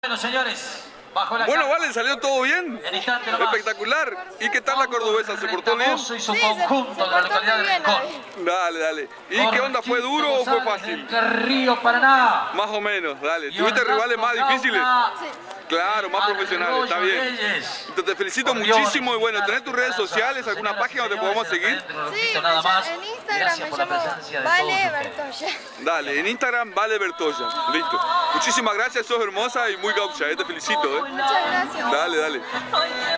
los señores. Bajo la Bueno, cámara. Vale, salió todo bien. En instante nomás. Espectacular. ¿Y qué tal la cordobesa? ¿Se portó bien? Retamoso y su conjunto de la localidad de Rincón. Dale, dale. ¿Y qué onda? ¿Fue duro o fue fácil? De Río Paraná. Más o menos, dale. Y ¿Tuviste Orlando rivales más difíciles? Gauna. Claro, más profesionales, está Arroyo bien. Reyes. Entonces, te felicito Por Dios, muchísimo y bueno, ¿tenés felicitar tus redes Esperanza. sociales, alguna Señoras y página donde podamos señores, seguir? dentro de un Sí, ratito nada más. en Instagram Gracias me por la llamo presencia de Vale todos ustedes. Bertoya. Dale, en Instagram Vale Bertoya. Listo. Muchísimas gracias, sos hermosa y muy gaucha, te felicito. Muchas gracias. Dale, dale.